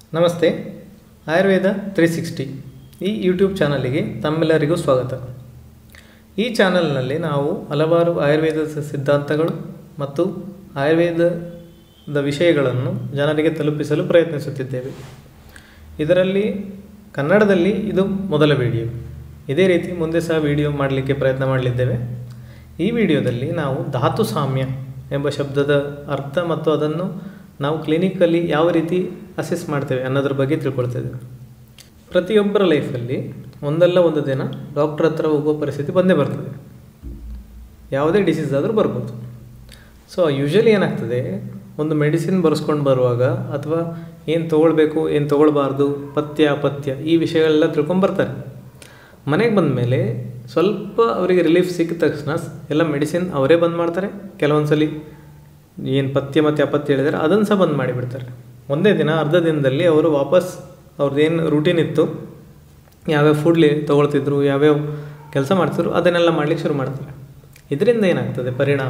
ನಮಸ್ತೆ. ಆಯುರ್ವೇದ 360 ಈ ಯೂಟ್ಯೂಬ್ ಚಾನಲಿಗೆ ತಮ್ಮೆಲ್ಲರಿಗೂ ಸ್ವಾಗತ. ಈ ಚಾನಲ್ನಲ್ಲಿ ನಾವು ಹಲವಾರು ಆಯುರ್ವೇದದ ಸಿದ್ಧಾಂತಗಳು ಮತ್ತು ಆಯುರ್ವೇದದ ವಿಷಯಗಳನ್ನು ಜನರಿಗೆ ತಲುಪಿಸಲು ಪ್ರಯತ್ನಿಸುತ್ತಿದ್ದೇವೆ. ಇದರಲ್ಲಿ ಕನ್ನಡದಲ್ಲಿ ಇದು ಮೊದಲ ವಿಡಿಯೋ. ಇದೇ ರೀತಿ ಮುಂದೆ ಸಹ ವಿಡಿಯೋ ಮಾಡಲಿಕ್ಕೆ ಪ್ರಯತ್ನ ಮಾಡಲಿದ್ದೇವೆ. ಈ ವಿಡಿಯೋದಲ್ಲಿ ನಾವು ಧಾತು ಸಾಮ್ಯ ಎಂಬ ಶಬ್ದದ ಅರ್ಥ ಮತ್ತು ಅದನ್ನು ನಾವು ಕ್ಲಿನಿಕಲ್ಲಿ ಯಾವ ರೀತಿ ಅಸೆಸ್ ಮಾಡ್ತೇವೆ ಅನ್ನೋದ್ರ ಬಗ್ಗೆ ತಿಳ್ಕೊಳ್ತೇವೆ. ಪ್ರತಿಯೊಬ್ಬರ ಲೈಫಲ್ಲಿ ಒಂದಲ್ಲ ಒಂದು ದಿನ ಡಾಕ್ಟ್ರ್ ಹತ್ರ ಹೋಗುವ ಪರಿಸ್ಥಿತಿ ಬಂದೇ ಬರ್ತದೆ. ಯಾವುದೇ ಡಿಸೀಸ್ ಆದರೂ ಬರ್ಬೋದು. ಸೊ ಯೂಶ್ವಲಿ ಏನಾಗ್ತದೆ, ಒಂದು ಮೆಡಿಸಿನ್ ಬರೆಸ್ಕೊಂಡು ಬರುವಾಗ ಅಥವಾ ಏನು ತೊಗೊಳ್ಬೇಕು ಏನು ತೊಗೊಳ್ಬಾರ್ದು, ಪಥ್ಯ ಅಪಥ್ಯ ಈ ವಿಷಯಗಳೆಲ್ಲ ತಿಳ್ಕೊಂಬರ್ತಾರೆ. ಮನೆಗೆ ಬಂದ ಮೇಲೆ ಸ್ವಲ್ಪ ಅವರಿಗೆ ರಿಲೀಫ್ ಸಿಕ್ಕಿದ ತಕ್ಷಣ ಎಲ್ಲ ಮೆಡಿಸಿನ್ ಅವರೇ ಬಂದ್ ಮಾಡ್ತಾರೆ. ಕೆಲವೊಂದು ಸಲ ಏನು ಪಥ್ಯ ಮತ್ತು ಅಪಥ್ಯ ಹೇಳಿದರೆ ಅದನ್ನು ಸಹ ಬಂದ್ ಮಾಡಿಬಿಡ್ತಾರೆ. ಒಂದೇ ದಿನ ಅರ್ಧ ದಿನದಲ್ಲಿ ಅವರು ವಾಪಸ್ ಅವ್ರದ್ದೇನು ರೂಟೀನ್ ಇತ್ತು, ಯಾವ್ಯಾವ ಫುಡ್ಲಿ ತೊಗೊಳ್ತಿದ್ರು, ಯಾವ್ಯಾವ ಕೆಲಸ ಮಾಡ್ತಿದ್ರು ಅದನ್ನೆಲ್ಲ ಮಾಡಲಿಕ್ಕೆ ಶುರು ಮಾಡ್ತಾರೆ. ಇದರಿಂದ ಏನಾಗ್ತದೆ ಪರಿಣಾಮ,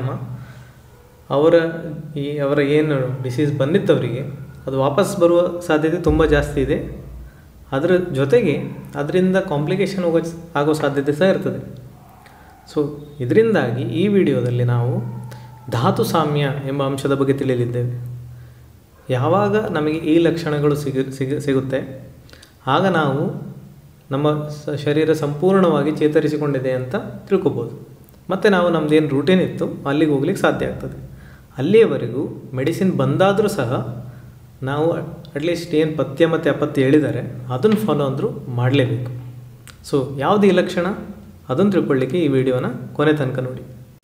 ಅವರ ಏನು ಡಿಸೀಸ್ ಬಂದಿತ್ತು ಅವರಿಗೆ ಅದು ವಾಪಸ್ ಬರುವ ಸಾಧ್ಯತೆ ತುಂಬ ಜಾಸ್ತಿ ಇದೆ. ಅದರ ಜೊತೆಗೆ ಅದರಿಂದ ಕಾಂಪ್ಲಿಕೇಶನ್ ಆಗೋ ಸಾಧ್ಯತೆ ಸಹ ಇರ್ತದೆ. ಸೊ ಇದರಿಂದಾಗಿ ಈ ವಿಡಿಯೋದಲ್ಲಿ ನಾವು ಧಾತು ಸಾಮ್ಯ ಎಂಬ ಅಂಶದ ಬಗ್ಗೆ ತಿಳಿಯಲಿದ್ದೇವೆ. ಯಾವಾಗ ನಮಗೆ ಈ ಲಕ್ಷಣಗಳು ಸಿಗುತ್ತೆ ಆಗ ನಾವು ನಮ್ಮ ಶರೀರ ಸಂಪೂರ್ಣವಾಗಿ ಚೇತರಿಸಿಕೊಂಡಿದೆ ಅಂತ ತಿಳ್ಕೊಬೋದು. ಮತ್ತು ನಾವು ನಮ್ಮದೇನು ರೂಟೀನ್ ಇತ್ತು ಅಲ್ಲಿಗೆ ಹೋಗ್ಲಿಕ್ಕೆ ಸಾಧ್ಯ ಆಗ್ತದೆ. ಅಲ್ಲಿಯವರೆಗೂ ಮೆಡಿಸಿನ್ ಬಂದಾದರೂ ಸಹ ನಾವು ಅಟ್ಲೀಸ್ಟ್ ಏನು ಪಥ್ಯ ಮತ್ತು ಅಪಥ್ಯ ಹೇಳಿದ್ದಾರೆ ಅದನ್ನು ಫಾಲೋ ಅಂದರೂ ಮಾಡಲೇಬೇಕು. ಸೊ ಯಾವುದು ಈ ಲಕ್ಷಣ ಅದನ್ನು ತಿಳ್ಕೊಳ್ಳಿಕ್ಕೆ ಈ ವಿಡಿಯೋನ ಕೊನೆ ತನಕ ನೋಡಿ.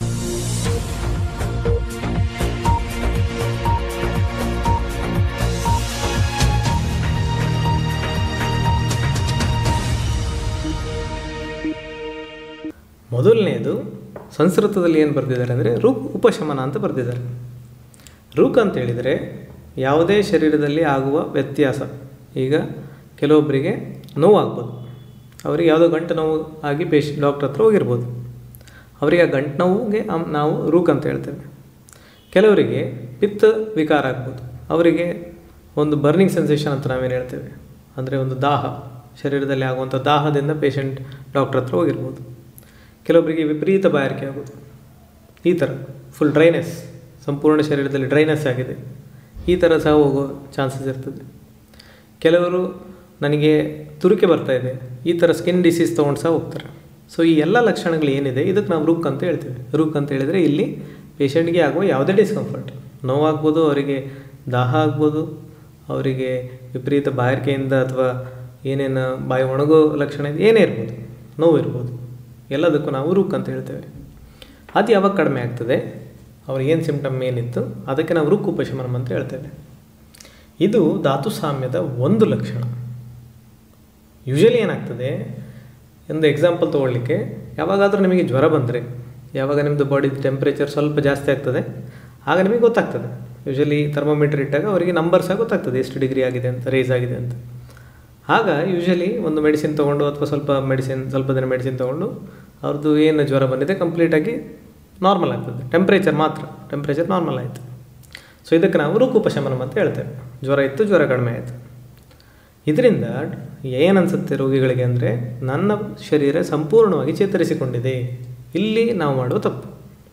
ಮೊದಲನೇದು ಸಂಸ್ಕೃತದಲ್ಲಿ ಏನು ಬರೆದಿದ್ದಾರೆ ಅಂದರೆ ಋಕ್ ಉಪಶಮನ ಅಂತ ಬರೆದಿದ್ದಾರೆ. ಋಕ್ ಅಂತ ಹೇಳಿದರೆ ಯಾವುದೇ ಶರೀರದಲ್ಲಿ ಆಗುವ ವ್ಯತ್ಯಾಸ. ಈಗ ಕೆಲವೊಬ್ಬರಿಗೆ ನೋವಾಗ್ಬೋದು, ಅವರಿಗೆ ಯಾವುದೋ ಗಂಟು ನೋವು ಆಗಿ ಡಾಕ್ಟ್ರ್ ಹತ್ರ ಹೋಗಿರ್ಬೋದು. ಅವರಿಗೆ ಆ ಗಂಟು ನೋವಿಗೆ ನಾವು ಋಕ್ ಅಂತ ಹೇಳ್ತೇವೆ. ಕೆಲವರಿಗೆ ಪಿತ್ತ ವಿಕಾರ ಆಗ್ಬೋದು, ಅವರಿಗೆ ಒಂದು ಬರ್ನಿಂಗ್ ಸೆನ್ಸೇಷನ್ ಅಂತ ನಾವೇನು ಹೇಳ್ತೇವೆ, ಅಂದರೆ ಒಂದು ದಾಹ, ಶರೀರದಲ್ಲಿ ಆಗುವಂಥ ದಾಹದಿಂದ ಪೇಷಂಟ್ ಡಾಕ್ಟ್ರ್ ಹತ್ರ ಹೋಗಿರ್ಬೋದು. ಕೆಲವೊಬ್ಬರಿಗೆ ವಿಪರೀತ ಬಾಯಾರಿಕೆ ಆಗೋದು, ಈ ಥರ ಫುಲ್ ಡ್ರೈನೆಸ್, ಸಂಪೂರ್ಣ ಶರೀರದಲ್ಲಿ ಡ್ರೈನೆಸ್ ಆಗಿದೆ, ಈ ಥರ ಸಹ ಹೋಗೋ ಚಾನ್ಸಸ್ ಇರ್ತದೆ. ಕೆಲವರು ನನಗೆ ತುರಿಕೆ ಬರ್ತಾಯಿದೆ, ಈ ಥರ ಸ್ಕಿನ್ ಡಿಸೀಸ್ ತೊಗೊಂಡು ಸಹ ಹೋಗ್ತಾರೆ. ಸೊ ಈ ಎಲ್ಲ ಲಕ್ಷಣಗಳು ಏನಿದೆ ಇದಕ್ಕೆ ನಾವು ಋಕ್ ಅಂತ ಹೇಳ್ತೇವೆ. ಋಕ್ ಅಂತ ಹೇಳಿದರೆ ಇಲ್ಲಿ ಪೇಷಂಟ್ಗೆ ಆಗುವ ಯಾವುದೇ ಡಿಸ್ಕಂಫರ್ಟ್, ನೋವಾಗ್ಬೋದು, ಅವರಿಗೆ ದಾಹ ಆಗ್ಬೋದು, ಅವರಿಗೆ ವಿಪರೀತ ಬಾಯಾರಿಕೆಯಿಂದ ಅಥವಾ ಏನೇನು ಬಾಯಿ ಒಣಗೋ ಲಕ್ಷಣ ಇದೆ ಏನೇ ಇರ್ಬೋದು, ನೋವು ಇರ್ಬೋದು, ಎಲ್ಲದಕ್ಕೂ ನಾವು ಋಕ್ ಅಂತ ಹೇಳ್ತೇವೆ. ಅದು ಯಾವಾಗ ಕಡಿಮೆ ಆಗ್ತದೆ, ಅವ್ರಿಗೆ ಏನು ಸಿಂಪ್ಟಮ್ ಏನಿತ್ತು ಅದಕ್ಕೆ ನಾವು ಋಕ್ ಉಪಶಮನ ಅಂತ ಹೇಳ್ತೇವೆ. ಇದು ಧಾತು ಸಾಮ್ಯದ ಒಂದು ಲಕ್ಷಣ. ಯೂಶ್ವಲಿ ಏನಾಗ್ತದೆ, ಒಂದು ಎಕ್ಸಾಂಪಲ್ ತೊಗೊಳ್ಳಿಕ್ಕೆ, ಯಾವಾಗಾದರೂ ನಿಮಗೆ ಜ್ವರ ಬಂದರೆ, ಯಾವಾಗ ನಿಮ್ಮದು ಬಾಡಿ ಟೆಂಪ್ರೇಚರ್ ಸ್ವಲ್ಪ ಜಾಸ್ತಿ ಆಗ್ತದೆ ಆಗ ನಿಮಗೆ ಗೊತ್ತಾಗ್ತದೆ. ಯೂಶ್ವಲಿ ಥರ್ಮೋಮೀಟರ್ ಇಟ್ಟಾಗ ಅವರಿಗೆ ನಂಬರ್ ಸಹ ಗೊತ್ತಾಗ್ತದೆ ಎಷ್ಟು ಡಿಗ್ರಿ ಆಗಿದೆ ಅಂತ, ರೇಸ್ ಆಗಿದೆ ಅಂತ. ಆಗ ಯೂಶ್ವಲಿ ಒಂದು ಮೆಡಿಸಿನ್ ತೊಗೊಂಡು ಅಥವಾ ಸ್ವಲ್ಪ ದಿನ ಮೆಡಿಸಿನ್ ತೊಗೊಂಡು ಅವ್ರದ್ದು ಏನು ಜ್ವರ ಬಂದಿದೆ ಕಂಪ್ಲೀಟಾಗಿ ನಾರ್ಮಲ್ ಆಗ್ತದೆ. ಟೆಂಪ್ರೇಚರ್ ನಾರ್ಮಲ್ ಆಯಿತು. ಸೊ ಇದಕ್ಕೆ ನಾವು ಋಕ್ ಉಪಶಮನ ಅಂತ ಹೇಳ್ತೇವೆ. ಜ್ವರ ಇತ್ತು, ಜ್ವರ ಕಡಿಮೆ ಆಯಿತು. ಇದರಿಂದ ಏನನ್ಸುತ್ತೆ ರೋಗಿಗಳಿಗೆ ಅಂದರೆ, ನನ್ನ ಶರೀರ ಸಂಪೂರ್ಣವಾಗಿ ಚೇತರಿಸಿಕೊಂಡಿದೆ. ಇಲ್ಲಿ ನಾವು ಮಾಡುವ ತಪ್ಪು.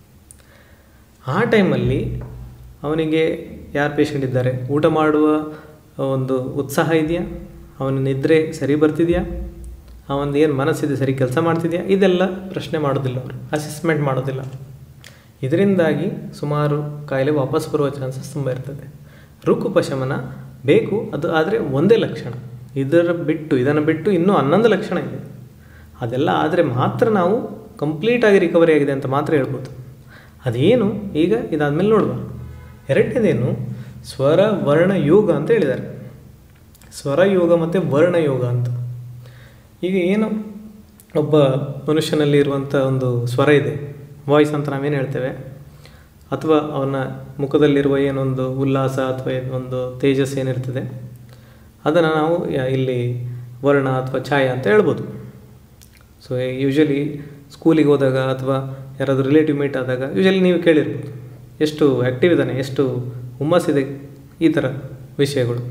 ಆ ಟೈಮಲ್ಲಿ ಅವನಿಗೆ ಯಾರು ಪೇಷಂಟ್ ಇದ್ದಾರೆ, ಊಟ ಮಾಡುವ ಒಂದು ಉತ್ಸಾಹ ಇದೆಯಾ, ಅವನ ನಿದ್ರೆ ಸರಿ ಬರ್ತಿದೆಯಾ, ಅವನದು ಏನು ಮನಸ್ಸಿದೆ ಸರಿ ಕೆಲಸ ಮಾಡ್ತಿದೆಯಾ, ಇದೆಲ್ಲ ಪ್ರಶ್ನೆ ಮಾಡೋದಿಲ್ಲ, ಅವರು ಅಸೆಸ್ಮೆಂಟ್ ಮಾಡೋದಿಲ್ಲ. ಇದರಿಂದಾಗಿ ಸುಮಾರು ಕಾಯಿಲೆ ವಾಪಸ್ ಬರುವ ಚಾನ್ಸಸ್ ತುಂಬ ಇರ್ತದೆ. ಋಕ್ ಉಪಶಮನ ಬೇಕು, ಅದು ಆದರೆ ಒಂದೇ ಲಕ್ಷಣ. ಇದನ್ನು ಬಿಟ್ಟು ಇನ್ನೂ 11 ಲಕ್ಷಣ ಇದೆ. ಅದೆಲ್ಲ ಆದರೆ ಮಾತ್ರ ನಾವು ಕಂಪ್ಲೀಟಾಗಿ ರಿಕವರಿ ಆಗಿದೆ ಅಂತ ಮಾತ್ರ ಹೇಳ್ಬೋದು. ಅದೇನು ಈಗ ಇದಾದಮೇಲೆ ನೋಡುವ. ಎರಡನೇದೇನು, ಸ್ವರ ವರ್ಣ ಯೋಗ ಅಂತ ಹೇಳಿದ್ದಾರೆ. ಸ್ವರ ಯೋಗ ಮತ್ತು ವರ್ಣಯೋಗ ಅಂತ. ಈಗ ಏನು ಒಬ್ಬ ಮನುಷ್ಯನಲ್ಲಿ ಇರುವಂಥ ಒಂದು ಸ್ವರ ಇದೆ, ವಾಯ್ಸ್ ಅಂತ ನಾವೇನು ಹೇಳ್ತೇವೆ, ಅಥವಾ ಅವನ ಮುಖದಲ್ಲಿರುವ ಏನೊಂದು ಉಲ್ಲಾಸ ಅಥವಾ ಒಂದು ತೇಜಸ್ ಏನಿರ್ತದೆ ಅದನ್ನು ನಾವು ಇಲ್ಲಿ ವರ್ಣ ಅಥವಾ ಛಾಯೆ ಅಂತ ಹೇಳ್ಬೋದು. ಸೊ ಯೂಶ್ವಲಿ ಸ್ಕೂಲಿಗೆ ಹೋದಾಗ ಅಥವಾ ಯಾರಾದರೂ ರಿಲೇಟಿವ್ ಮೀಟ್ ಆದಾಗ ಯೂಶ್ವಲಿ ನೀವು ಕೇಳಿರ್ಬೋದು, ಎಷ್ಟು ಆ್ಯಕ್ಟಿವ್ ಇದ್ದಾನೆ, ಎಷ್ಟು ಹುಮ್ಮಸ್ಸಿದೆ, ಈ ಥರ ವಿಷಯಗಳು.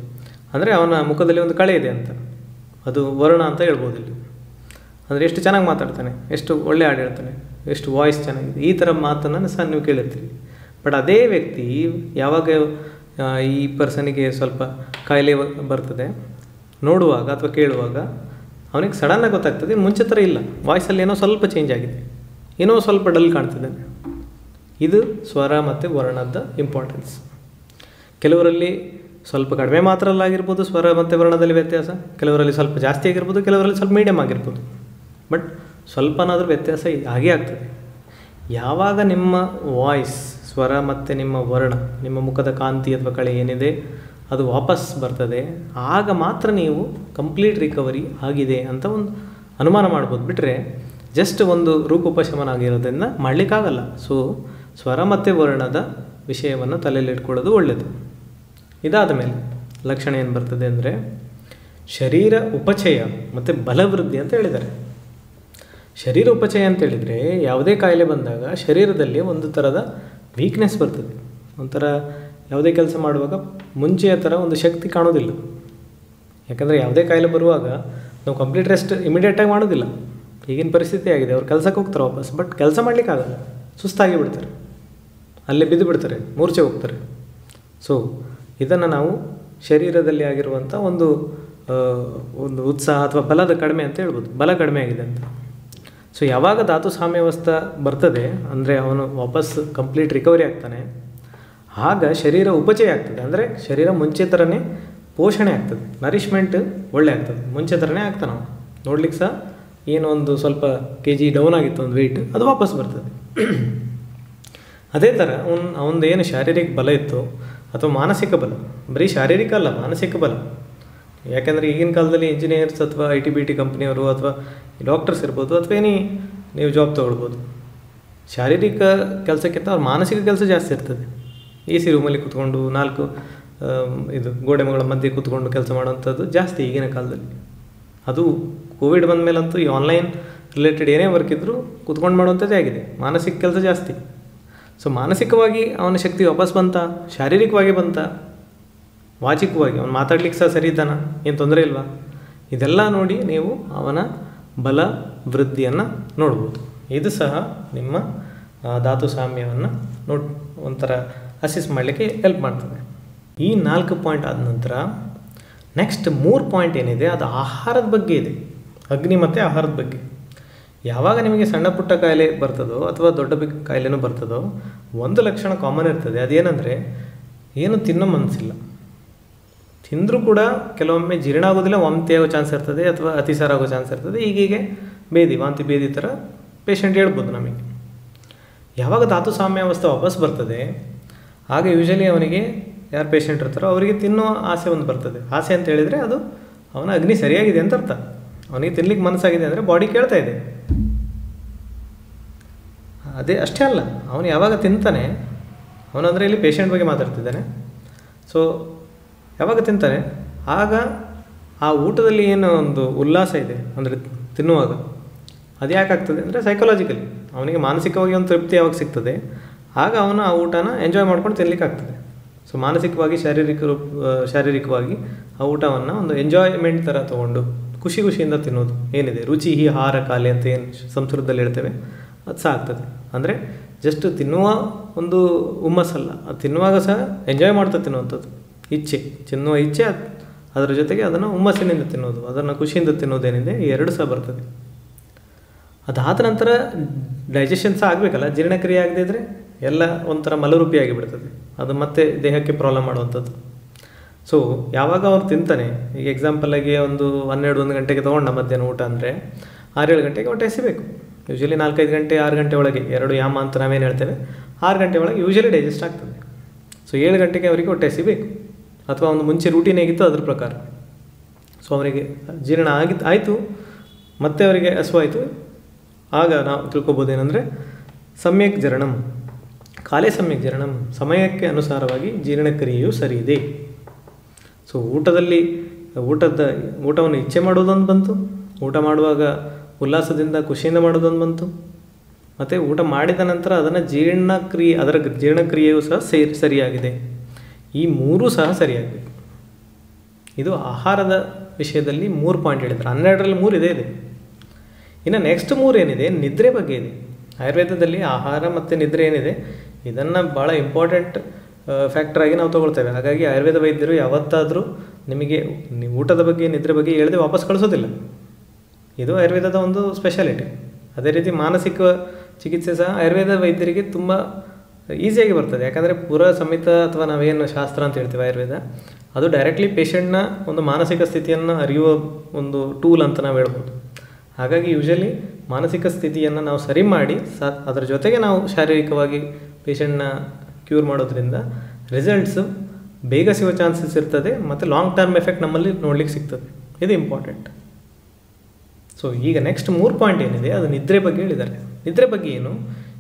ಅಂದರೆ ಅವನ ಮುಖದಲ್ಲಿ ಒಂದು ಕಳೆ ಇದೆ ಅಂತ, ಅದು ವರ್ಣ ಅಂತ ಹೇಳ್ಬೋದು ಇಲ್ಲಿ. ಅಂದರೆ ಎಷ್ಟು ಚೆನ್ನಾಗಿ ಮಾತಾಡ್ತಾನೆ, ಎಷ್ಟು ಒಳ್ಳೆ ಹಾಡು ಹೇಳ್ತಾನೆ, ಎಷ್ಟು ವಾಯ್ಸ್ ಚೆನ್ನಾಗಿದೆ, ಈ ಥರ ಮಾತನ್ನು ಸಹ ನೀವು ಕೇಳಿರ್ತೀರಿ. ಬಟ್ ಅದೇ ವ್ಯಕ್ತಿ ಯಾವಾಗ ಈ ಪರ್ಸನಿಗೆ ಸ್ವಲ್ಪ ಕಾಯಿಲೆ ಬರ್ತದೆ ನೋಡುವಾಗ ಅಥವಾ ಕೇಳುವಾಗ ಅವನಿಗೆ ಸಡನ್ನಾಗಿ ಗೊತ್ತಾಗ್ತದೆ ಮುಂಚೆ ಥರ ಇಲ್ಲ, ವಾಯ್ಸಲ್ಲಿ ಏನೋ ಸ್ವಲ್ಪ ಚೇಂಜ್ ಆಗಿದೆ, ಏನೋ ಸ್ವಲ್ಪ ಡಲ್ ಕಾಣ್ತಿದ್ದಾನೆ. ಇದು ಸ್ವರ ಮತ್ತು ವರ್ಣದ ಇಂಪಾರ್ಟೆನ್ಸ್. ಕೆಲವರಲ್ಲಿ ಸ್ವಲ್ಪ ಕಡಿಮೆ ಮಾತ್ರಲ್ಲಾಗಿರ್ಬೋದು ಸ್ವರ ಮತ್ತು ವರ್ಣದಲ್ಲಿ ವ್ಯತ್ಯಾಸ, ಕೆಲವರಲ್ಲಿ ಸ್ವಲ್ಪ ಜಾಸ್ತಿ ಆಗಿರ್ಬೋದು, ಕೆಲವರಲ್ಲಿ ಸ್ವಲ್ಪ ಮೀಡಿಯಮ್ ಆಗಿರ್ಬೋದು. ಬಟ್ ಸ್ವಲ್ಪನಾದರೂ ವ್ಯತ್ಯಾಸ ಹಾಗೇ ಆಗ್ತದೆ. ಯಾವಾಗ ನಿಮ್ಮ ವಾಯ್ಸ್, ಸ್ವರ ಮತ್ತು ನಿಮ್ಮ ವರ್ಣ, ನಿಮ್ಮ ಮುಖದ ಕಾಂತಿ ಅಥವಾ ಕಳೆ ಏನಿದೆ ಅದು ವಾಪಸ್ ಬರ್ತದೆ, ಆಗ ಮಾತ್ರ ನೀವು ಕಂಪ್ಲೀಟ್ ರಿಕವರಿ ಆಗಿದೆ ಅಂತ ಒಂದು ಅನುಮಾನ ಮಾಡ್ಬೋದು. ಬಿಟ್ಟರೆ ಜಸ್ಟ್ ಒಂದು ರೂಪೋಪಶಮನ ಆಗಿರೋದ್ರಿಂದ ಮಾಡಲಿಕ್ಕಾಗಲ್ಲ. ಸೊ ಸ್ವರ ಮತ್ತು ವರ್ಣದ ವಿಷಯವನ್ನು ತಲೆಯಲ್ಲಿ ಇಟ್ಕೊಳ್ಳೋದು ಒಳ್ಳೆಯದು. ಇದಾದ ಮೇಲೆ ಲಕ್ಷಣ ಏನು ಬರ್ತದೆ ಅಂದರೆ ಶರೀರ ಉಪಚಯ ಮತ್ತು ಬಲವೃದ್ಧಿ ಅಂತ ಹೇಳಿದ್ದಾರೆ. ಶರೀರ ಉಪಚಯ ಅಂತ ಹೇಳಿದರೆ ಯಾವುದೇ ಕಾಯಿಲೆ ಬಂದಾಗ ಶರೀರದಲ್ಲಿ ಒಂದು ಥರದ ವೀಕ್ನೆಸ್ ಬರ್ತದೆ. ಒಂಥರ ಯಾವುದೇ ಕೆಲಸ ಮಾಡುವಾಗ ಮುಂಚೆಯ ಥರ ಒಂದು ಶಕ್ತಿ ಕಾಣೋದಿಲ್ಲ. ಯಾಕಂದರೆ ಯಾವುದೇ ಕಾಯಿಲೆ ಬರುವಾಗ ನಾವು ಕಂಪ್ಲೀಟ್ ರೆಸ್ಟ್ ಇಮಿಡಿಯೇಟಾಗಿ ಮಾಡೋದಿಲ್ಲ. ಈಗಿನ ಪರಿಸ್ಥಿತಿ ಆಗಿದೆ, ಅವ್ರು ಕೆಲಸಕ್ಕೆ ಹೋಗ್ತಾರೆ ವಾಪಸ್, ಬಟ್ ಕೆಲಸ ಮಾಡಲಿಕ್ಕಾಗಲ್ಲ, ಸುಸ್ತಾಗಿ ಬಿಡ್ತಾರೆ, ಅಲ್ಲೇ ಬಿದ್ದು ಬಿಡ್ತಾರೆ, ಮೂರ್ಛೆ ಹೋಗ್ತಾರೆ. ಸೊ ಇದನ್ನು ನಾವು ಶರೀರದಲ್ಲಿ ಆಗಿರುವಂಥ ಒಂದು ಉತ್ಸಾಹ ಅಥವಾ ಬಲದ ಕಡಿಮೆ ಅಂತ ಹೇಳ್ಬೋದು, ಬಲ ಕಡಿಮೆ ಆಗಿದೆ ಅಂತ. ಸೊ ಯಾವಾಗ ಧಾತು ಸಾಮ್ಯಾವಸ್ಥೆ ಬರ್ತದೆ ಅಂದರೆ ಅವನು ವಾಪಸ್ ಕಂಪ್ಲೀಟ್ ರಿಕವರಿ ಆಗ್ತಾನೆ, ಆಗ ಶರೀರ ಉಪಚಯ ಆಗ್ತದೆ. ಅಂದರೆ ಶರೀರ ಮುಂಚೆ ಥರನೇ ಪೋಷಣೆ ಆಗ್ತದೆ, ನರಿಷ್ಮೆಂಟ್ ಒಳ್ಳೆ ಆಗ್ತದೆ, ಮುಂಚೆ ಥರನೇ ಆಗ್ತಾನೆ ಅವನು. ನೋಡ್ಲಿಕ್ಕೆ ಸಹ ಏನೋ ಒಂದು ಸ್ವಲ್ಪ kg ಡೌನ್ ಆಗಿತ್ತು ಒಂದು ವೆಯ್ಟ್, ಅದು ವಾಪಸ್ ಬರ್ತದೆ. ಅದೇ ಥರ ಅವನದು ಏನು ಶಾರೀರಿಕ ಬಲ ಇತ್ತು ಅಥವಾ ಮಾನಸಿಕ ಬಲ, ಬರೀ ಶಾರೀರಿಕ ಅಲ್ಲ ಮಾನಸಿಕ ಬಲ. ಯಾಕೆಂದರೆ ಈಗಿನ ಕಾಲದಲ್ಲಿ ಇಂಜಿನಿಯರ್ಸ್ ಅಥವಾ IT-BT ಕಂಪ್ನಿಯವರು ಅಥವಾ ಡಾಕ್ಟರ್ಸ್ ಇರ್ಬೋದು ಅಥವಾ ನೀವು ಜಾಬ್ ತೊಗೊಳ್ಬೋದು, ಶಾರೀರಿಕ ಕೆಲಸಕ್ಕಿಂತ ಅವ್ರ ಮಾನಸಿಕ ಕೆಲಸ ಜಾಸ್ತಿ ಇರ್ತದೆ. AC ರೂಮಲ್ಲಿ ಕೂತ್ಕೊಂಡು 4 ಗೋಡೆಗಳ ಮಧ್ಯೆ ಕೂತ್ಕೊಂಡು ಕೆಲಸ ಮಾಡುವಂಥದ್ದು ಜಾಸ್ತಿ ಈಗಿನ ಕಾಲದಲ್ಲಿ. ಅದು ಕೋವಿಡ್ ಬಂದ ಮೇಲಂತೂ ಈ ಆನ್ಲೈನ್ ರಿಲೇಟೆಡ್ ಏನೇ ವರ್ಕ್ ಇದ್ದರೂ ಕೂತ್ಕೊಂಡು ಮಾಡುವಂಥದ್ದೇ ಆಗಿದೆ, ಮಾನಸಿಕ ಕೆಲಸ ಜಾಸ್ತಿ. ಸೊ ಮಾನಸಿಕವಾಗಿ ಅವನ ಶಕ್ತಿ ವಾಪಸ್ ಬಂತ, ಶಾರೀರಿಕವಾಗಿ ಬಂತ, ವಾಚಿಕವಾಗಿ ಅವನು ಮಾತಾಡ್ಲಿಕ್ಕೆ ಸಹ ಸರಿ ಇದ್ದಾನ, ಏನು ತೊಂದರೆ ಇಲ್ವಾ, ಇದೆಲ್ಲ ನೋಡಿ ನೀವು ಅವನ ಬಲ ವೃದ್ಧಿಯನ್ನು ನೋಡ್ಬೋದು. ಇದು ಸಹ ನಿಮ್ಮ ಧಾತು ಸಾಮ್ಯವನ್ನು ಒಂಥರ ಅಸಿಸ್ ಮಾಡಲಿಕ್ಕೆ ಹೆಲ್ಪ್ ಮಾಡ್ತದೆ. ಈ 4 ಪಾಯಿಂಟ್ ಆದ ನಂತರ ನೆಕ್ಸ್ಟ್ 3 ಪಾಯಿಂಟ್ ಏನಿದೆ ಅದು ಆಹಾರದ ಬಗ್ಗೆ ಇದೆ, ಅಗ್ನಿ ಮತ್ತು ಆಹಾರದ ಬಗ್ಗೆ. ಯಾವಾಗ ನಿಮಗೆ ಸಣ್ಣ ಪುಟ್ಟ ಕಾಯಿಲೆ ಬರ್ತದೋ ಅಥವಾ ದೊಡ್ಡ ಕಾಯಿಲೆನೂ ಬರ್ತದೋ ಒಂದು ಲಕ್ಷಣ ಕಾಮನ್ ಇರ್ತದೆ, ಅದೇನೆಂದರೆ ಏನು ತಿನ್ನೋ ಮನಸ್ಸಿಲ್ಲ, ತಿಂದರೂ ಕೂಡ ಕೆಲವೊಮ್ಮೆ ಜೀರ್ಣ ಆಗೋದಿಲ್ಲ, ವಾಂತಿ ಆಗೋ ಚಾನ್ಸ್ ಇರ್ತದೆ ಅಥವಾ ಅತಿಸಾರ ಆಗೋ ಚಾನ್ಸ್ ಇರ್ತದೆ. ಹೀಗೆ ವಾಂತಿ ಭೇದಿ ಥರ ಪೇಷಂಟ್ ಹೇಳ್ಬೋದು ನಮಗೆ. ಯಾವಾಗ ಧಾತು ಸಾಮ್ಯಾವಸ್ಥೆ ವಾಪಸ್ ಬರ್ತದೆ ಆಗ ಯೂಶಲಿ ಅವನಿಗೆ ಯಾರು ಪೇಷಂಟ್ ಇರ್ತಾರೋ ಅವರಿಗೆ ತಿನ್ನೋ ಆಸೆ ಒಂದು ಬರ್ತದೆ. ಆಸೆ ಅಂತ ಹೇಳಿದರೆ ಅದು ಅವನ ಅಗ್ನಿ ಸರಿಯಾಗಿದೆ ಅಂತ ಅರ್ಥ. ಅವನಿಗೆ ತಿನ್ಲಿಕ್ಕೆ ಮನಸ್ಸಾಗಿದೆ ಅಂದರೆ ಬಾಡಿ ಕೇಳ್ತಾ ಇದೆ. ಅದೇ ಅಷ್ಟೇ ಅಲ್ಲ, ಅವನು ಯಾವಾಗ ತಿಂತಾನೆ, ಅವನಂದರೆ ಇಲ್ಲಿ ಪೇಷಂಟ್ ಬಗ್ಗೆ ಮಾತಾಡ್ತಿದ್ದಾನೆ. ಸೊ ಯಾವಾಗ ತಿಂತಾನೆ ಆಗ ಆ ಊಟದಲ್ಲಿ ಏನು ಒಂದು ಉಲ್ಲಾಸ ಇದೆ ಅಂದರೆ ತಿನ್ನುವಾಗ, ಅದು ಯಾಕಾಗ್ತದೆ ಅಂದರೆ ಸೈಕಾಲಜಿಕಲಿ ಅವನಿಗೆ ಮಾನಸಿಕವಾಗಿ ಒಂದು ತೃಪ್ತಿ ಯಾವಾಗ ಸಿಗ್ತದೆ ಆಗ ಅವನು ಆ ಊಟನ ಎಂಜಾಯ್ ಮಾಡ್ಕೊಂಡು ತಿನ್ನಲಿಕ್ಕೆ ಆಗ್ತದೆ. ಸೊ ಮಾನಸಿಕವಾಗಿ ಶಾರೀರಿಕವಾಗಿ ಆ ಊಟವನ್ನು ಒಂದು ಎಂಜಾಯ್ಮೆಂಟ್ ಥರ ತೊಗೊಂಡು ಖುಷಿಯಿಂದ ತಿನ್ನೋದು ಏನಿದೆ, ರುಚಿ ಹಿ ಆಹಾರ ಕಾಲೆ ಅಂತ ಏನು ಸಂಸ್ಕೃತದಲ್ಲಿ ಹೇಳ್ತೇವೆ, ಅದು ಸಹ ಆಗ್ತದೆ. ಅಂದರೆ ಜಸ್ಟ್ ತಿನ್ನುವ ಒಂದು ಹುಮ್ಮಸ್ಸಲ್ಲ, ಅದು ತಿನ್ನುವಾಗ ಸಹ ಎಂಜಾಯ್ ಮಾಡ್ತಾ ತಿನ್ನುವಂಥದ್ದು, ತಿನ್ನುವ ಇಚ್ಛೆ, ಅದರ ಜೊತೆಗೆ ಅದನ್ನು ಹುಮ್ಮಸ್ಸಿನಿಂದ ತಿನ್ನೋದು, ಅದನ್ನು ಖುಷಿಯಿಂದ ತಿನ್ನೋದೇನಿದೆ, ಈ ಎರಡು ಸಹ ಬರ್ತದೆ. ಅದಾದ ನಂತರ ಡೈಜೆಷನ್ ಸಹ ಆಗಬೇಕಲ್ಲ, ಜೀರ್ಣಕ್ರಿಯೆ ಆಗದೇ ಇದ್ದರೆ ಎಲ್ಲ ಒಂಥರ ಮಲರೂಪಿ ಆಗಿಬಿಡ್ತದೆ, ಅದು ಮತ್ತೆ ದೇಹಕ್ಕೆ ಪ್ರಾಬ್ಲಮ್ ಮಾಡುವಂಥದ್ದು. ಸೊ ಯಾವಾಗ ಅವ್ರು ತಿಂತಾನೆ, ಈಗ ಎಕ್ಸಾಂಪಲಾಗಿ ಒಂದು 12-1 ಗಂಟೆಗೆ ತೊಗೊಂಡ ಮಧ್ಯಾಹ್ನ ಊಟ ಅಂದರೆ 6-7 ಗಂಟೆಗೆ ಹೊಟ್ಟೆ ಹಸಿಬೇಕು. ಯೂಶಲಿ 4-5 ಗಂಟೆ 6 ಗಂಟೆ ಒಳಗೆ, 2 ಯಾಮ ಅಂತ ನಾವೇನು ಹೇಳ್ತೇವೆ, 6 ಗಂಟೆ ಒಳಗೆ ಯೂಶಲಿ ಡೈಜೆಸ್ಟ್ ಆಗ್ತದೆ. ಸೊ 7 ಗಂಟೆಗೆ ಅವರಿಗೆ ಹೊಟ್ಟೆ ಹಸಿಬೇಕು, ಅಥವಾ ಒಂದು ಮುಂಚೆ ರೂಟೀನ್ ಹೇಗಿತ್ತು ಅದ್ರ ಪ್ರಕಾರ. ಸೊ ಅವರಿಗೆ ಜೀರ್ಣ ಆಯಿತು, ಮತ್ತೆ ಅವರಿಗೆ ಹಸುವಾಯಿತು, ಆಗ ನಾವು ತಿಳ್ಕೊಬೋದೇನೆಂದರೆ ಸಮ್ಯಕ್ ಜರಣಂ, ಕಾಲೇ ಸಮ್ಯಕ್ ಜರಣಂ, ಸಮಯಕ್ಕೆ ಅನುಸಾರವಾಗಿ ಜೀರ್ಣಕ್ರಿಯೆಯು ಸರಿ ಇದೆ. ಸೊ ಊಟವನ್ನು ಇಚ್ಛೆ ಮಾಡೋದೊಂದು ಬಂತು, ಊಟ ಮಾಡುವಾಗ ಉಲ್ಲಾಸದಿಂದ ಖುಷಿಯಿಂದ ಮಾಡೋದೊಂದು ಬಂತು, ಮತ್ತು ಊಟ ಮಾಡಿದ ನಂತರ ಅದರ ಜೀರ್ಣಕ್ರಿಯೆಯು ಸಹ ಸರಿಯಾಗಿದೆ. ಈ 3 ಸಹ ಸರಿಯಾಗಬೇಕು. ಇದು ಆಹಾರದ ವಿಷಯದಲ್ಲಿ 3 ಪಾಯಿಂಟ್ ಹೇಳಿದ್ದಾರೆ. 12ರಲ್ಲಿ 3 ಇದೆ. ಇನ್ನು ನೆಕ್ಸ್ಟ್ 3 ಏನಿದೆ, ನಿದ್ರೆ ಬಗ್ಗೆ ಇದೆ. ಆಯುರ್ವೇದದಲ್ಲಿ ಆಹಾರ ಮತ್ತು ನಿದ್ರೆ ಏನಿದೆ, ಇದನ್ನು ಭಾಳ ಇಂಪಾರ್ಟೆಂಟ್ ಫ್ಯಾಕ್ಟ್ರಾಗಿ ನಾವು ತೊಗೊಳ್ತೇವೆ. ಹಾಗಾಗಿ ಆಯುರ್ವೇದ ವೈದ್ಯರು ಯಾವತ್ತಾದರೂ ನಿಮಗೆ ಊಟದ ಬಗ್ಗೆ ನಿದ್ರೆ ಬಗ್ಗೆ ಹೇಳದೆ ವಾಪಸ್ ಕಳಿಸೋದಿಲ್ಲ. ಇದು ಆಯುರ್ವೇದದ ಒಂದು ಸ್ಪೆಷಾಲಿಟಿ. ಅದೇ ರೀತಿ ಮಾನಸಿಕ ಚಿಕಿತ್ಸೆ ಸಹ ಆಯುರ್ವೇದ ವೈದ್ಯರಿಗೆ ತುಂಬ ಈಸಿಯಾಗಿ ಬರ್ತದೆ. ಯಾಕಂದರೆ ಪೂರ ಸಂಹಿತ ಅಥವಾ ನಾವೇನು ಶಾಸ್ತ್ರ ಅಂತ ಹೇಳ್ತೀವಿ ಆಯುರ್ವೇದ, ಅದು ಡೈರೆಕ್ಟ್ಲಿ ಪೇಷಂಟ್ನ ಒಂದು ಮಾನಸಿಕ ಸ್ಥಿತಿಯನ್ನು ಅರಿಯುವ ಒಂದು ಟೂಲ್ ಅಂತ ನಾವು ಹೇಳ್ಬೋದು. ಹಾಗಾಗಿ ಯೂಶಲಿ ಮಾನಸಿಕ ಸ್ಥಿತಿಯನ್ನು ನಾವು ಸರಿ ಮಾಡಿ ಅದರ ಜೊತೆಗೆ ನಾವು ಶಾರೀರಿಕವಾಗಿ ಪೇಷಂಟ್ನ ಕ್ಯೂರ್ ಮಾಡೋದ್ರಿಂದ ರಿಸಲ್ಟ್ಸು ಬೇಗ ಸಿಗೋ ಚಾನ್ಸಸ್ ಇರ್ತದೆ ಮತ್ತು ಲಾಂಗ್ ಟರ್ಮ್ ಎಫೆಕ್ಟ್ ನಮ್ಮಲ್ಲಿ ನೋಡ್ಲಿಕ್ಕೆ ಸಿಗ್ತದೆ. ಇದು ಇಂಪಾರ್ಟೆಂಟ್. ಸೊ ಈಗ ನೆಕ್ಸ್ಟ್ 3 ಪಾಯಿಂಟ್ ಏನಿದೆ ಅದು ನಿದ್ರೆ ಬಗ್ಗೆ ಹೇಳಿದ್ದಾರೆ. ನಿದ್ರೆ ಬಗ್ಗೆ ಏನು,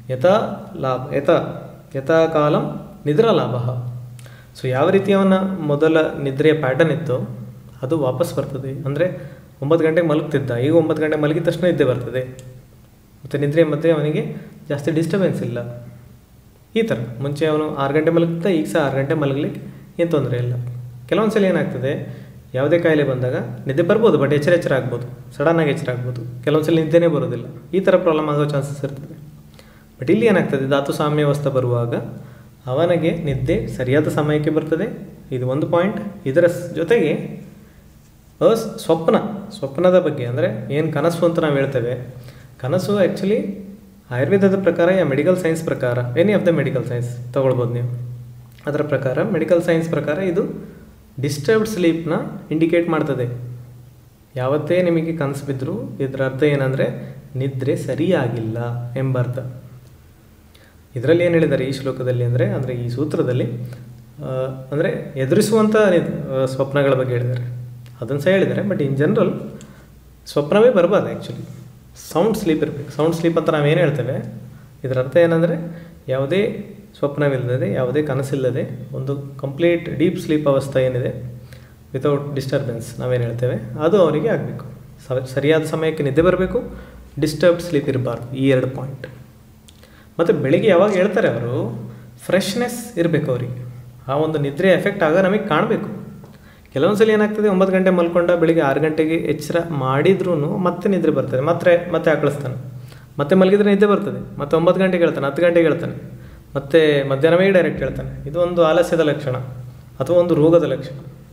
ಯಥಾ ಕಾಲಂ ನಿದ್ರಾ ಲಾಭ. ಸೊ ಯಾವ ರೀತಿ ಅವನ ಮೊದಲ ನಿದ್ರೆಯ ಪ್ಯಾಟರ್ನ್ ಇತ್ತು ಅದು ವಾಪಸ್ ಬರ್ತದೆ. ಅಂದರೆ 9 ಗಂಟೆಗೆ ಮಲಗ್ತಿದ್ದ, ಈಗ 9 ಗಂಟೆ ಮಲಗಿದ ತಕ್ಷಣ ನಿದ್ದೆ ಬರ್ತದೆ. ಮತ್ತು ನಿದ್ರೆ ಮಧ್ಯೆ ಅವನಿಗೆ ಜಾಸ್ತಿ ಡಿಸ್ಟರ್ಬೆನ್ಸ್ ಇಲ್ಲ. ಈ ಥರ ಮುಂಚೆ ಅವನು 6 ಗಂಟೆ ಮಲಗ್ತಾ, ಈಗ ಸಹ 6 ಗಂಟೆ ಮಲಗಲಿಕ್ಕೆ ಏನು ತೊಂದರೆ ಇಲ್ಲ. ಕೆಲವೊಂದು ಸಲ ಏನಾಗ್ತದೆ, ಯಾವುದೇ ಕಾಯಿಲೆ ಬಂದಾಗ ನಿದ್ದೆ ಬರ್ಬೋದು, ಬಟ್ ಎಚ್ಚರ ಆಗ್ಬೋದು, ಸಡನ್ನಾಗಿ ಎಚ್ಚರ ಆಗ್ಬೋದು. ಕೆಲವೊಂದು ಸಲ ನಿದ್ದೆನೇ ಬರೋದಿಲ್ಲ. ಈ ಥರ ಪ್ರಾಬ್ಲಮ್ ಆಗೋ ಚಾನ್ಸಸ್ ಇರ್ತದೆ. ಬಟ್ ಇಲ್ಲಿ ಏನಾಗ್ತದೆ, ಧಾತು ಸಾಮ್ಯಾವಸ್ಥೆ ಬರುವಾಗ ಅವನಿಗೆ ನಿದ್ದೆ ಸರಿಯಾದ ಸಮಯಕ್ಕೆ ಬರ್ತದೆ. ಇದು ಒಂದು ಪಾಯಿಂಟ್. ಇದರ ಜೊತೆಗೆ ಸ್ವಪ್ನದ ಬಗ್ಗೆ, ಅಂದರೆ ಏನು ಕನಸು ಅಂತ ನಾವು ಹೇಳ್ತೇವೆ, ಕನಸು ಆ್ಯಕ್ಚುಲಿ ಆಯುರ್ವೇದದ ಪ್ರಕಾರ ಯಾ ಮೆಡಿಕಲ್ ಸೈನ್ಸ್ ಪ್ರಕಾರ, any of the medical science ತೊಗೊಳ್ಬೋದು ನೀವು. ಅದರ ಪ್ರಕಾರ ಮೆಡಿಕಲ್ ಸೈನ್ಸ್ ಪ್ರಕಾರ ಇದು ಡಿಸ್ಟರ್ಬ್ಡ್ ಸ್ಲೀಪ್ನ ಇಂಡಿಕೇಟ್ ಮಾಡ್ತದೆ. ಯಾವತ್ತೇ ನಿಮಗೆ ಕನಸು ಬಿದ್ದರೂ ಇದರ ಅರ್ಥ ಏನಂದರೆ ನಿದ್ರೆ ಸರಿಯಾಗಿಲ್ಲ ಎಂಬ ಅರ್ಥ. ಇದರಲ್ಲಿ ಏನು ಹೇಳಿದ್ದಾರೆ ಈ ಶ್ಲೋಕದಲ್ಲಿ ಅಂದರೆ ಈ ಸೂತ್ರದಲ್ಲಿ ಅಂದರೆ ಎದುರಿಸುವಂಥ ಸ್ವಪ್ನಗಳ ಬಗ್ಗೆ ಹೇಳಿದ್ದಾರೆ. ಅದನ್ನು ಸಹ ಹೇಳಿದ್ದಾರೆ. ಬಟ್ ಇನ್ ಜನರಲ್ ಸ್ವಪ್ನವೇ ಬರಬಾರ್ದು. ಆ್ಯಕ್ಚುಲಿ ಸೌಂಡ್ ಸ್ಲೀಪ್ ಇರಬೇಕು. ಸೌಂಡ್ ಸ್ಲೀಪ್ ಅಂತ ನಾವೇನು ಹೇಳ್ತೇವೆ, ಇದರ ಅರ್ಥ ಏನಂದರೆ ಯಾವುದೇ ಸ್ವಪ್ನವಿಲ್ಲದೆ, ಯಾವುದೇ ಕನಸಿಲ್ಲದೆ ಒಂದು ಕಂಪ್ಲೀಟ್ ಡೀಪ್ ಸ್ಲೀಪ್ ಅವಸ್ಥೆ ಏನಿದೆ ವಿತೌಟ್ ಡಿಸ್ಟರ್ಬೆನ್ಸ್ ನಾವೇನು ಹೇಳ್ತೇವೆ ಅದು ಅವರಿಗೆ ಆಗಬೇಕು. ಸರಿಯಾದ ಸಮಯಕ್ಕೆ ನಿದ್ದೆ ಬರಬೇಕು, ಡಿಸ್ಟರ್ಬ್ಡ್ ಸ್ಲೀಪ್ ಇರಬಾರ್ದು. ಈ 2 ಪಾಯಿಂಟ್. ಮತ್ತು ಬೆಳಿಗ್ಗೆ ಯಾವಾಗ ಹೇಳ್ತಾರೆ ಅವರು, ಫ್ರೆಶ್ನೆಸ್ ಇರಬೇಕು ಅವರಿಗೆ. ಆ ಒಂದು ನಿದ್ರೆ ಎಫೆಕ್ಟ್ ಆಗ ನಮಗೆ ಕಾಣಬೇಕು. ಕೆಲವೊಂದು ಸಲ ಏನಾಗ್ತದೆ, 9 ಗಂಟೆ ಮಲ್ಕೊಂಡ ಬೆಳಿಗ್ಗೆ 6 ಗಂಟೆಗೆ ಎಚ್ಚರ ಮಾಡಿದ್ರೂ ಮತ್ತೆ ನಿದ್ರೆ ಬರ್ತದೆ, ಮತ್ತೆ ಆಕಳಿಸ್ತಾನೆ, ಮತ್ತೆ ಮಲಗಿದ್ರೆ ನಿದ್ದೆ ಬರ್ತದೆ, ಮತ್ತೆ 9 ಗಂಟೆಗೆ ಹೇಳ್ತಾನೆ, 10 ಗಂಟೆಗೆ ಹೇಳ್ತಾನೆ, ಮತ್ತು ಮಧ್ಯಾಹ್ನವೇ ಡೈರೆಕ್ಟ್ ಹೇಳ್ತಾನೆ. ಇದು ಒಂದು ಆಲಸ್ಯದ ಲಕ್ಷಣ ಅಥವಾ ಒಂದು ರೋಗದ ಲಕ್ಷಣ.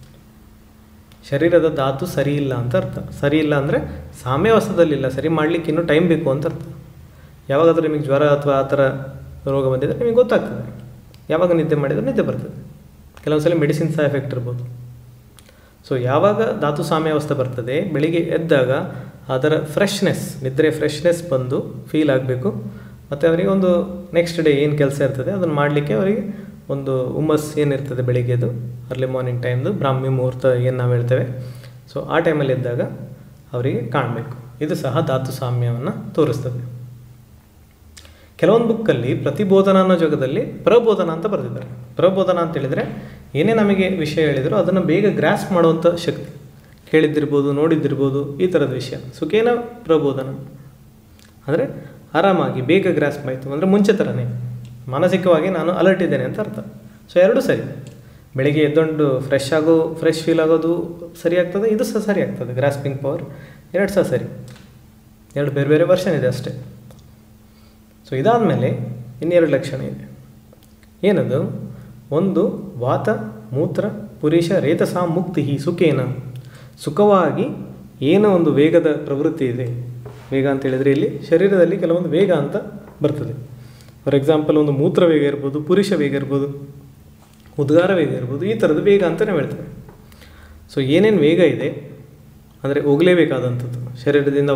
ಶರೀರದ ಧಾತು ಸರಿ ಇಲ್ಲ ಅಂತ ಅರ್ಥ. ಸರಿ ಇಲ್ಲ ಅಂದರೆ ಸಾಮ್ಯಾವಸ್ಥೆದಲ್ಲಿಲ್ಲ, ಸರಿ ಮಾಡಲಿಕ್ಕೆ ಇನ್ನೂ ಟೈಮ್ ಬೇಕು ಅಂತ ಅರ್ಥ. ಯಾವಾಗಾದರೂ ನಿಮಗೆ ಜ್ವರ ಅಥವಾ ಆ ಥರ ರೋಗ ಬಂದಿದ್ದರೆ ನಿಮಗೆ ಗೊತ್ತಾಗ್ತದೆ. ಯಾವಾಗ ನಿದ್ದೆ ಮಾಡಿದರೆ ನಿದ್ದೆ ಬರ್ತದೆ. ಕೆಲವೊಂದು ಸಲ ಮೆಡಿಸಿನ್ ಸಹ ಎಫೆಕ್ಟ್ ಇರ್ಬೋದು. ಸೊ ಯಾವಾಗ ಧಾತು ಸಾಮ್ಯಾವಸ್ಥೆ ಬರ್ತದೆ, ಬೆಳಿಗ್ಗೆ ಎದ್ದಾಗ ಅದರ ನಿದ್ರೆ ಫ್ರೆಶ್ನೆಸ್ ಬಂದು ಫೀಲ್ ಆಗಬೇಕು. ಮತ್ತು ಅವರಿಗೆ ಒಂದು ನೆಕ್ಸ್ಟ್ ಡೇ ಏನು ಕೆಲಸ ಇರ್ತದೆ ಅದನ್ನು ಮಾಡಲಿಕ್ಕೆ ಅವರಿಗೆ ಒಂದು ಹುಮ್ಮಸ್ ಏನಿರ್ತದೆ ಬೆಳಿಗ್ಗೆದು ಅರ್ಲಿ ಮಾರ್ನಿಂಗ್ ಟೈಮ್ದು ಬ್ರಾಹ್ಮಿ ಮುಹೂರ್ತ ಏನು ನಾವು ಹೇಳ್ತೇವೆ. ಸೊ ಆ ಟೈಮಲ್ಲಿ ಇದ್ದಾಗ ಅವರಿಗೆ ಕಾಣಬೇಕು. ಇದು ಸಹ ಧಾತು ಸಾಮ್ಯವನ್ನು ತೋರಿಸ್ತದೆ. ಕೆಲವೊಂದು ಬುಕ್ಕಲ್ಲಿ ಪ್ರತಿಬೋಧನ ಅನ್ನೋ ಜಾಗದಲ್ಲಿ ಪ್ರಬೋಧನ ಅಂತ ಬರೆದಿದ್ದಾರೆ. ಪ್ರಬೋಧನ ಅಂತ ಹೇಳಿದರೆ ಏನೇ ನಮಗೆ ವಿಷಯ ಹೇಳಿದರೂ ಅದನ್ನು ಬೇಗ ಗ್ರಾಸ್ಪ್ ಮಾಡುವಂಥ ಶಕ್ತಿ, ಕೇಳಿದ್ದಿರ್ಬೋದು, ನೋಡಿದ್ದಿರ್ಬೋದು, ಈ ಥರದ ವಿಷಯ. ಸುಖೇನ ಪ್ರಬೋಧನ ಅಂದರೆ ಆರಾಮಾಗಿ ಬೇಗ ಗ್ರಾಸ್ಪ್ ಆಯಿತು ಅಂದರೆ ಮುಂಚೆ ಥರನೇ ಮಾನಸಿಕವಾಗಿ ನಾನು ಅಲರ್ಟ್ ಇದ್ದೇನೆ ಅಂತ ಅರ್ಥ. ಸೊ ಎರಡೂ ಸರಿ. ಬೆಳಿಗ್ಗೆ ಎದ್ದೊಂಡು ಫ್ರೆಶ್ ಫೀಲ್ ಆಗೋದು ಸರಿ ಆಗ್ತದೆ, ಇದು ಸಹ ಸರಿ ಆಗ್ತದೆ. ಗ್ರಾಸ್ಪಿಂಗ್ ಪವರ್ 2 ಸಹ ಸರಿ. 2 ಬೇರೆ ಬೇರೆ ವರ್ಷನ್ ಇದೆ ಅಷ್ಟೇ. ಸೊ ಇದಾದಮೇಲೆ ಇನ್ನೆರಡು ಲಕ್ಷಣ ಇದೆ. ಏನದು? ಒಂದು ವಾತ ಮೂತ್ರ ಪುರುಷ ರೇತಸಾ ಮುಕ್ತಿ ಸುಖೇನ. ಸುಖವಾಗಿ ಏನೋ ಒಂದು ವೇಗದ ಪ್ರವೃತ್ತಿ ಇದೆ. ವೇಗ ಅಂತ ಹೇಳಿದರೆ ಇಲ್ಲಿ ಶರೀರದಲ್ಲಿ ಕೆಲವೊಂದು ವೇಗ ಅಂತ ಬರ್ತದೆ. ಫಾರ್ ಎಕ್ಸಾಂಪಲ್ ಒಂದು ಮೂತ್ರ ವೇಗ ಇರ್ಬೋದು, ಪುರುಷ ವೇಗ ಇರ್ಬೋದು, ಉದ್ಗಾರ ವೇಗ ಇರ್ಬೋದು, ಈ ಥರದ್ದು ವೇಗ ಅಂತ ನಾವು ಹೇಳ್ತೇವೆ. ಸೊ ಏನೇನು ವೇಗ ಇದೆ ಅಂದರೆ ಹೋಗಲೇಬೇಕಾದಂಥದ್ದು. ಶರೀರದಿಂದ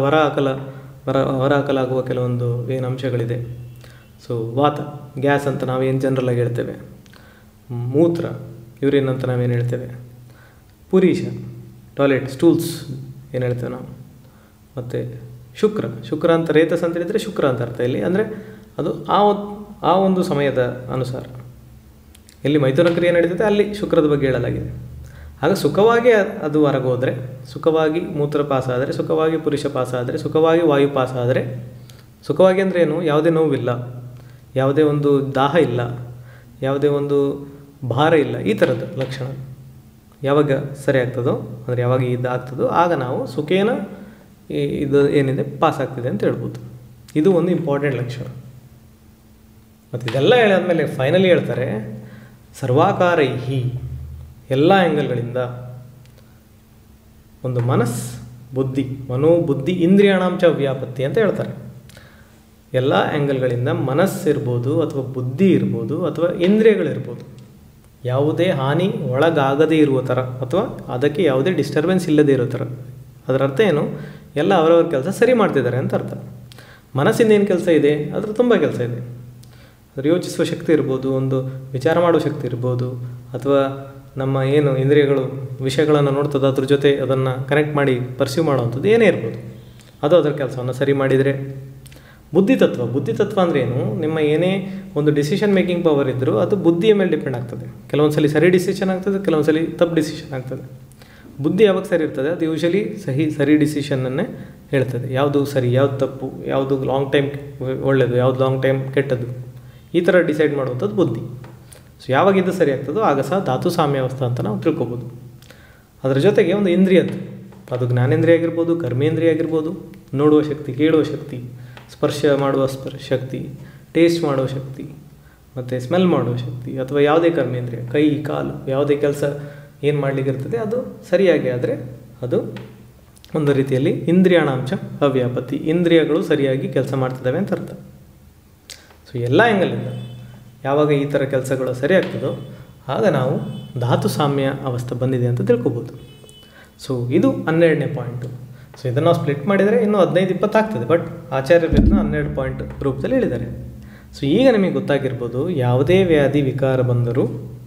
ಹೊರ ಹಾಕಲಾಗುವ ಕೆಲವೊಂದು ಏನು ಅಂಶಗಳಿದೆ. ಸೊ ವಾತ, ಗ್ಯಾಸ್ ಅಂತ ನಾವೇನು ಜನರಲಾಗಿ ಹೇಳ್ತೇವೆ. ಮೂತ್ರ, ಯೂರಿನ್ ಅಂತ ನಾವೇನು ಹೇಳ್ತೇವೆ. ಪುರುಷ, ಟಾಯ್ಲೆಟ್, ಸ್ಟೂಲ್ಸ್ ಏನು ಹೇಳ್ತೇವೆ ನಾವು. ಮತ್ತು ಶುಕ್ರ ಅಂತ ರೇತಸ್ ಅಂತ ಹೇಳಿದರೆ ಶುಕ್ರ ಅಂತ ಅರ್ಥ ಇಲ್ಲಿ. ಅಂದರೆ ಅದು ಆ ಒಂದು ಸಮಯದ ಅನುಸಾರ ಎಲ್ಲಿ ಮೈಥುನ ಕ್ರಿಯೆ ನಡೀತದೆ ಅಲ್ಲಿ ಶುಕ್ರದ ಬಗ್ಗೆ ಹೇಳಲಾಗಿದೆ. ಆಗ ಸುಖವಾಗಿ ಅದು ಹೊರಗೋದ್ರೆ, ಸುಖವಾಗಿ ಮೂತ್ರ ಪಾಸ ಆದರೆ, ಸುಖವಾಗಿ ಪುರುಷ ಪಾಸ ಆದರೆ, ಸುಖವಾಗಿ ವಾಯು ಪಾಸ ಆದರೆ, ಸುಖವಾಗಿ ಅಂದರೆ ಏನು? ಯಾವುದೇ ನೋವಿಲ್ಲ, ಯಾವುದೇ ಒಂದು ದಾಹ ಇಲ್ಲ, ಯಾವುದೇ ಒಂದು ಭಾರ ಇಲ್ಲ, ಈ ಥರದ ಲಕ್ಷಣ. ಯಾವಾಗ ಸರಿ ಆಗ್ತದೋ ಅಂದರೆ ಯಾವಾಗ ಇದಾಗ್ತದೋ ಆಗ ನಾವು ಸುಖೇನ ಇದು ಏನಿದೆ ಪಾಸ್ ಆಗ್ತಿದೆ ಅಂತ ಹೇಳ್ಬೋದು. ಇದು ಒಂದು ಇಂಪಾರ್ಟೆಂಟ್ ಲಕ್ಷಣ. ಮತ್ತು ಇದೆಲ್ಲ ಹೇಳಾದ್ಮೇಲೆ ಫೈನಲಿ ಹೇಳ್ತಾರೆ ಸರ್ವಾಕಾರೈಹಿ, ಎಲ್ಲ ಆ್ಯಂಗಲ್ಗಳಿಂದ ಒಂದು ಬುದ್ಧಿ ಮನೋಬುದ್ಧಿ ಇಂದ್ರಿಯಾಣಾಂಚ ವ್ಯಾಪತ್ತಿ ಅಂತ ಹೇಳ್ತಾರೆ. ಎಲ್ಲ ಆ್ಯಂಗಲ್ಗಳಿಂದ ಮನಸ್ಸಿರ್ಬೋದು ಅಥವಾ ಬುದ್ಧಿ ಇರ್ಬೋದು ಅಥವಾ ಇಂದ್ರಿಯಗಳಿರ್ಬೋದು ಯಾವುದೇ ಹಾನಿ ಒಳಗಾಗದೇ ಇರುವ ಥರ ಅಥವಾ ಅದಕ್ಕೆ ಯಾವುದೇ ಡಿಸ್ಟರ್ಬೆನ್ಸ್ ಇಲ್ಲದೇ ಇರೋ ಥರ. ಅದರ ಅರ್ಥ ಏನು, ಎಲ್ಲ ಅವರವ್ರ ಕೆಲಸ ಸರಿ ಮಾಡ್ತಿದ್ದಾರೆ ಅಂತ ಅರ್ಥ. ಮನಸ್ಸಿಂದ ಏನು ಕೆಲಸ ಇದೆ, ಅದ್ರ ತುಂಬ ಕೆಲಸ ಇದೆ. ಅದ್ರ ಯೋಚಿಸುವ ಶಕ್ತಿ ಇರ್ಬೋದು, ಒಂದು ವಿಚಾರ ಮಾಡುವ ಶಕ್ತಿ ಇರ್ಬೋದು, ಅಥವಾ ನಮ್ಮ ಏನು ಇಂದ್ರಿಯಗಳು ವಿಷಯಗಳನ್ನು ನೋಡ್ತದೆ ಅದ್ರ ಜೊತೆ ಅದನ್ನು ಕನೆಕ್ಟ್ ಮಾಡಿ ಪರ್ಸ್ಯೂ ಮಾಡುವಂಥದ್ದು ಏನೇ ಇರ್ಬೋದು, ಅದು ಅದರ ಕೆಲಸವನ್ನು ಸರಿ ಮಾಡಿದರೆ. ಬುದ್ಧಿತತ್ವ ಅಂದರೆ ಏನು, ನಿಮ್ಮ ಏನೇ ಒಂದು ಡಿಸಿಷನ್ ಮೇಕಿಂಗ್ ಪವರ್ ಇದ್ದರೂ ಅದು ಬುದ್ಧಿಯ ಮೇಲೆ ಡಿಪೆಂಡ್ ಆಗ್ತದೆ. ಕೆಲವೊಂದು ಸಲ ಸರಿ ಡಿಸಿಷನ್ ಆಗ್ತದೆ, ಕೆಲವೊಂದು ಸಲ ತಪ್ಪು ಡಿಸಿಷನ್ ಆಗ್ತದೆ. ಬುದ್ಧಿ ಯಾವಾಗ ಸರಿ ಇರ್ತದೆ, ಅದು ಯೂಶಲಿ ಸರಿ ಡಿಸಿಷನ್ನನ್ನೇ ಹೇಳ್ತದೆ. ಯಾವುದು ಸರಿ, ಯಾವುದು ತಪ್ಪು, ಯಾವುದು ಲಾಂಗ್ ಟೈಮ್ ಒಳ್ಳೆಯದು, ಯಾವುದು ಲಾಂಗ್ ಟೈಮ್ ಕೆಟ್ಟದ್ದು, ಈ ಥರ ಡಿಸೈಡ್ ಮಾಡುವಂಥದ್ದು ಬುದ್ಧಿ. ಸೊ ಯಾವಾಗ ಇದು ಸರಿ ಆಗ್ತದೋ ಆಗ ಸಹ ಧಾತು ಸಾಮ್ಯಾವಸ್ಥೆ ಅಂತ ನಾವು ತಿಳ್ಕೊಬೋದು. ಅದರ ಜೊತೆಗೆ ಒಂದು ಇಂದ್ರಿಯದ್ದು, ಅದು ಜ್ಞಾನೇಂದ್ರಿಯ ಆಗಿರ್ಬೋದು, ಕರ್ಮೇಂದ್ರಿಯ ಆಗಿರ್ಬೋದು, ನೋಡುವ ಶಕ್ತಿ, ಕೇಳುವ ಶಕ್ತಿ, ಸ್ಪರ್ಶ ಮಾಡುವ ಶಕ್ತಿ, ಟೇಸ್ಟ್ ಮಾಡುವ ಶಕ್ತಿ, ಮತ್ತು ಸ್ಮೆಲ್ ಮಾಡುವ ಶಕ್ತಿ, ಅಥವಾ ಯಾವುದೇ ಕರ್ಮೇಂದ್ರಿಯ, ಕೈ ಕಾಲು ಯಾವುದೇ ಕೆಲಸ ಏನು ಮಾಡಲಿಕ್ಕಿರ್ತದೆ ಅದು ಸರಿಯಾಗಿ ಆದರೆ ಅದು ಒಂದು ರೀತಿಯಲ್ಲಿ ಇಂದ್ರಿಯಾಣಾಂಶ ಅವ್ಯಾಪತಿ, ಇಂದ್ರಿಯಗಳು ಸರಿಯಾಗಿ ಕೆಲಸ ಮಾಡ್ತಿದ್ದಾವೆ ಅಂತ ಅರ್ಥ. ಸೊ ಎಲ್ಲ ಆ್ಯಂಗಲಿಂದ ಯಾವಾಗ ಈ ಥರ ಕೆಲಸಗಳು ಸರಿ ಆಗ್ತದೋ ಆಗ ನಾವು ಧಾತು ಸಾಮ್ಯ ಅವಸ್ಥೆ ಬಂದಿದೆ ಅಂತ ತಿಳ್ಕೊಬೋದು. ಸೊ ಇದು 12ನೇ ಪಾಯಿಂಟು. ಸೊ ಇದನ್ನು ನಾವು ಸ್ಪ್ಲಿಟ್ ಮಾಡಿದರೆ ಇನ್ನೂ 15-20 ಆಗ್ತದೆ, ಬಟ್ ಆಚಾರ್ಯರು 12 ಪಾಯಿಂಟ್ ರೂಪದಲ್ಲಿ ಹೇಳಿದ್ದಾರೆ. ಸೊ ಈಗ ನಿಮಗೆ ಗೊತ್ತಾಗಿರ್ಬೋದು, ಯಾವುದೇ ವ್ಯಾಧಿ ವಿಕಾರ ಬಂದರೂ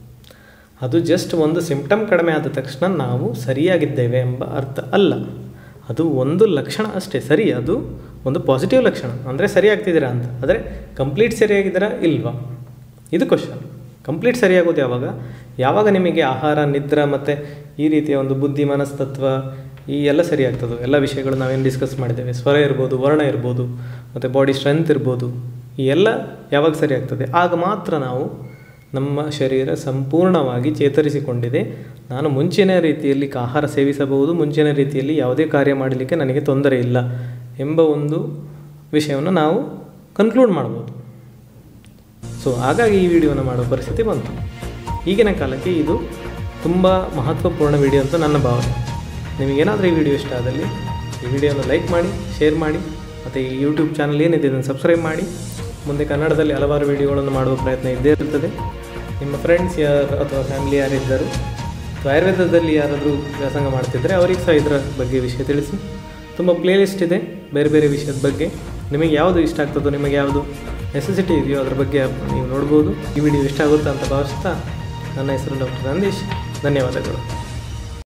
ಅದು ಜಸ್ಟ್ ಒಂದು ಸಿಂಪ್ಟಮ್ ಕಡಿಮೆ ಆದ ತಕ್ಷಣ ನಾವು ಸರಿಯಾಗಿದ್ದೇವೆ ಎಂಬ ಅರ್ಥ ಅಲ್ಲ. ಅದು ಒಂದು ಲಕ್ಷಣ ಅಷ್ಟೇ ಸರಿ, ಅದು ಒಂದು ಪಾಸಿಟಿವ್ ಲಕ್ಷಣ, ಅಂದರೆ ಸರಿಯಾಗ್ತಿದ್ದೀರಾ ಅಂತ. ಆದರೆ ಕಂಪ್ಲೀಟ್ ಸರಿಯಾಗಿದ್ದೀರಾ ಇಲ್ವಾ, ಇದು ಕ್ವಶನ್. ಕಂಪ್ಲೀಟ್ ಸರಿಯಾಗೋದು ಯಾವಾಗ ನಿಮಗೆ ಆಹಾರ, ನಿದ್ರೆ ಮತ್ತು ಈ ರೀತಿಯ ಒಂದು ಬುದ್ಧಿ, ಮನಸ್ತತ್ವ ಈ ಎಲ್ಲ ಸರಿಯಾಗ್ತದೋ, ಎಲ್ಲ ವಿಷಯಗಳು ನಾವೇನು ಡಿಸ್ಕಸ್ ಮಾಡಿದ್ದೇವೆ, ಸ್ವರ ಇರ್ಬೋದು, ವರ್ಣ ಇರ್ಬೋದು, ಮತ್ತು ಬಾಡಿ ಸ್ಟ್ರೆಂತ್ ಇರ್ಬೋದು, ಈ ಎಲ್ಲ ಯಾವಾಗ ಸರಿಯಾಗ್ತದೆ ಆಗ ಮಾತ್ರ ನಾವು ನಮ್ಮ ಶರೀರ ಸಂಪೂರ್ಣವಾಗಿ ಚೇತರಿಸಿಕೊಂಡಿದೆ, ನಾನು ಮುಂಚಿನ ರೀತಿಯಲ್ಲಿ ಆಹಾರ ಸೇವಿಸಬಹುದು, ಮುಂಚಿನ ರೀತಿಯಲ್ಲಿ ಯಾವುದೇ ಕಾರ್ಯ ಮಾಡಲಿಕ್ಕೆ ನನಗೆ ತೊಂದರೆ ಇಲ್ಲ ಎಂಬ ಒಂದು ವಿಷಯವನ್ನು ನಾವು ಕನ್ಕ್ಲೂಡ್ ಮಾಡ್ಬೋದು. ಸೊ ಹಾಗಾಗಿ ಈ ವಿಡಿಯೋನ ಮಾಡೋ ಪರಿಸ್ಥಿತಿ ಬಂತು. ಈಗಿನ ಕಾಲಕ್ಕೆ ಇದು ತುಂಬ ಮಹತ್ವಪೂರ್ಣ ವಿಡಿಯೋ ಅಂತ ನನ್ನ ಭಾವನೆ. ನಿಮಗೇನಾದರೂ ಈ ವಿಡಿಯೋ ಇಷ್ಟ ಆದಲ್ಲಿ ಈ ವಿಡಿಯೋನ ಲೈಕ್ ಮಾಡಿ, ಶೇರ್ ಮಾಡಿ, ಮತ್ತು ಈ ಯೂಟ್ಯೂಬ್ ಚಾನಲ್ ಏನಿದೆ ಅದನ್ನು ಸಬ್ಸ್ಕ್ರೈಬ್ ಮಾಡಿ. ಮುಂದೆ ಕನ್ನಡದಲ್ಲಿ ಹಲವಾರು ವಿಡಿಯೋಗಳನ್ನು ಮಾಡುವ ಪ್ರಯತ್ನ ಇದ್ದೇ ಇರ್ತದೆ. ನಿಮ್ಮ ಫ್ರೆಂಡ್ಸ್ ಯಾರು ಅಥವಾ ಫ್ಯಾಮಿಲಿ ಯಾರಿದ್ದರು ಅಥವಾ ಆಯುರ್ವೇದದಲ್ಲಿ ಯಾರಾದರೂ ವ್ಯಾಸಂಗ ಮಾಡ್ತಿದ್ದರೆ ಅವ್ರಿಗೆ ಸಹ ಇದರ ಬಗ್ಗೆ ವಿಷಯ ತಿಳಿಸಿ. ತುಂಬ ಪ್ಲೇಲಿಸ್ಟ್ ಇದೆ ಬೇರೆ ಬೇರೆ ವಿಷಯದ ಬಗ್ಗೆ. ನಿಮಗೆ ಯಾವುದು ಇಷ್ಟ ಆಗ್ತದೋ, ನಿಮಗೆ ಯಾವುದು ನೆಸೆಸಿಟಿ ಇದೆಯೋ ಅದ್ರ ಬಗ್ಗೆ ನೀವು ನೋಡ್ಬೋದು. ಈ ವಿಡಿಯೋ ಇಷ್ಟ ಆಗುತ್ತಾ ಅಂತ ಭಾವಿಸ್ತಾ ನನ್ನ ಹೆಸರು ಡಾಕ್ಟರ್ ನಂದೀಶ್. ಧನ್ಯವಾದಗಳು.